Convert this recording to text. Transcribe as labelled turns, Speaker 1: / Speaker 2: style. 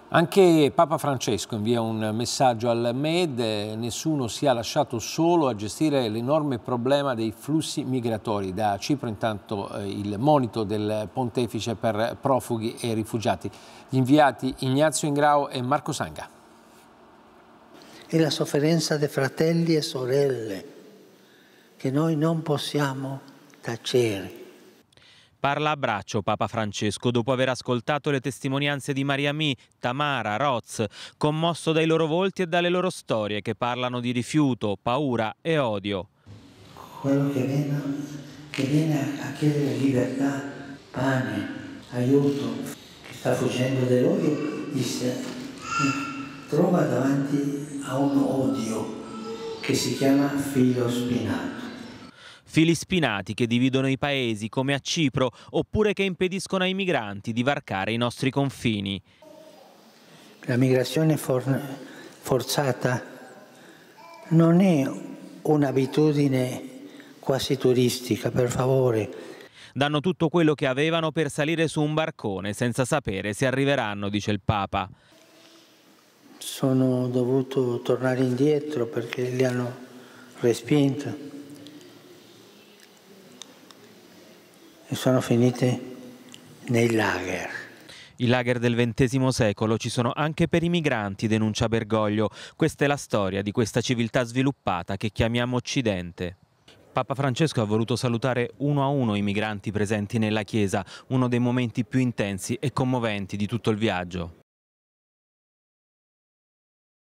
Speaker 1: Anche Papa Francesco invia un messaggio al MED: nessuno sia lasciato solo a gestire l'enorme problema dei flussi migratori. Da Cipro intanto il monito del pontefice per profughi e rifugiati. Gli inviati Ignazio Ingrao e Marco Sanga.
Speaker 2: È la sofferenza dei fratelli e sorelle che noi non possiamo tacere.
Speaker 3: Parla a braccio Papa Francesco dopo aver ascoltato le testimonianze di Mariamì, Tamara, Roz, commosso dai loro volti e dalle loro storie che parlano di rifiuto, paura e odio.
Speaker 2: Quello che viene a chiedere libertà, pane, aiuto, che sta fuggendo dall'odio, trova davanti a un odio che si chiama filo spinato.
Speaker 3: Fili spinati che dividono i paesi come a Cipro, oppure che impediscono ai migranti di varcare i nostri confini.
Speaker 2: La migrazione forzata non è un'abitudine quasi turistica, per favore.
Speaker 3: Danno tutto quello che avevano per salire su un barcone senza sapere se arriveranno, dice il Papa.
Speaker 2: Sono dovuto tornare indietro perché li hanno respinto. E sono finite nei lager.
Speaker 3: I lager del XX secolo ci sono anche per i migranti, denuncia Bergoglio. Questa è la storia di questa civiltà sviluppata che chiamiamo Occidente. Papa Francesco ha voluto salutare uno a uno i migranti presenti nella chiesa, uno dei momenti più intensi e commoventi di tutto il viaggio.